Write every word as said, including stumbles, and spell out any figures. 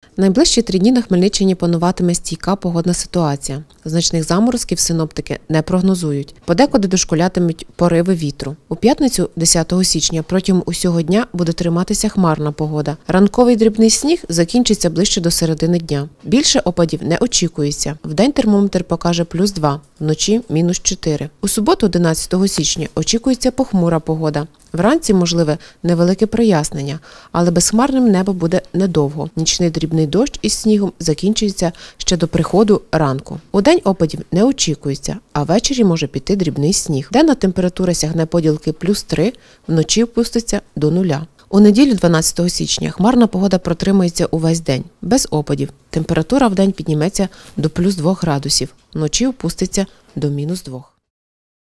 Найближчі три дні на Хмельниччині пануватиме стійка погодна ситуація. Значних заморозків синоптики не прогнозують. Подекуди дошкулятимуть пориви вітру. У п'ятницю, десятого січня, протягом усього дня буде триматися хмарна погода. Ранковий дрібний сніг закінчиться ближче до середини дня. Більше опадів не очікується. Вдень термометр покаже плюс два, вночі – мінус чотири. У суботу, одинадцятого січня, очікується похмура погода. Вранці можливе невелике прояснення, але безхмарним небо буде недовго. Нічний дрібний дощ із снігом закінчується ще до приходу ранку. Удень опадів не очікується, а ввечері може піти дрібний сніг. Денна температура сягне поділки плюс три, вночі впуститься до нуля. У неділю, дванадцятого січня, хмарна погода протримується увесь день, без опадів. Температура вдень підніметься до плюс двох градусів, вночі опуститься до мінус двох.